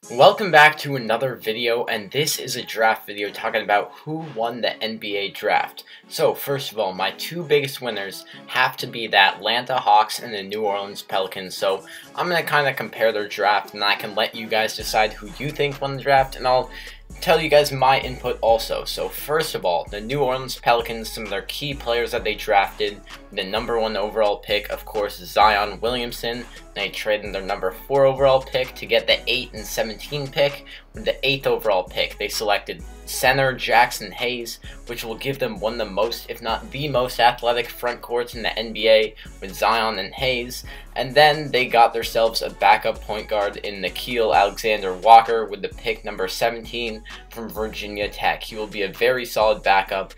Welcome back to another video, and this is a draft video talking about who won the NBA draft. So first of all, my two biggest winners have to be the Atlanta Hawks and the New Orleans Pelicans. So I'm going to kind of compare their draft, and I can let you guys decide who you think won the draft, and I'll tell you guys my input also. So first of all, the New Orleans Pelicans, some of their key players that they drafted, the #1 overall pick, of course, Zion Williamson. They traded their #4 overall pick to get the 8 and 17 pick. With the 8th overall pick, they selected center Jackson Hayes, which will give them one of the most, if not the most, athletic front courts in the NBA with Zion and Hayes. And then they got themselves a backup point guard in Nickeil Alexander-Walker with the pick #17 from Virginia Tech. He will be a very solid backup.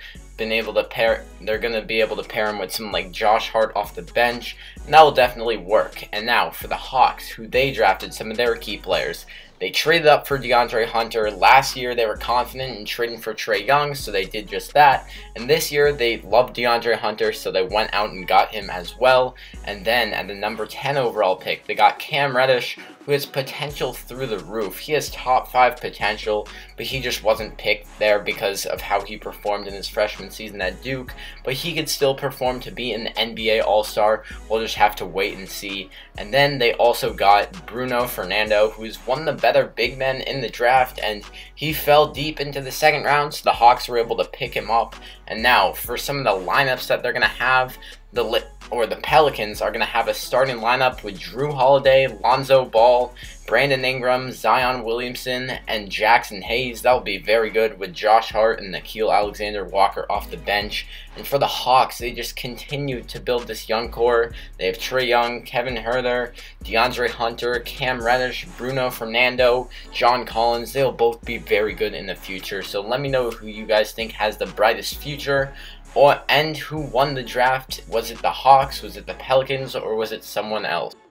They're going to be able to pair him with someone like Josh Hart off the bench, and that will definitely work. And now for the Hawks, who they drafted some of their key players. They traded up for DeAndre Hunter. Last year, they were confident in trading for Trae Young, so they did just that. And this year, they loved DeAndre Hunter, so they went out and got him as well. And then, at the #10 overall pick, they got Cam Reddish, who has potential through the roof. He has top 5 potential, but he just wasn't picked there because of how he performed in his freshman season at Duke. But he could still perform to be an NBA All-Star. We'll just have to wait and see. And then they also got Bruno Fernando, who's one of the better big men in the draft, and he fell deep into the second round, so the Hawks were able to pick him up. And now, for some of the lineups that they're going to have, the Pelicans are going to have a starting lineup with Drew Holiday, Lonzo Ball, Brandon Ingram, Zion Williamson, and Jackson Hayes. That will be very good with Josh Hart and Nickeil Alexander-Walker off the bench. And for the Hawks, they just continue to build this young core. They have Trae Young, Kevin Huerter, DeAndre Hunter, Cam Reddish, Bruno Fernando, John Collins. They'll both be very good in the future. So let me know who you guys think has the brightest future. And who won the draft. Was it the Hawks, was it the Pelicans, or was it someone else?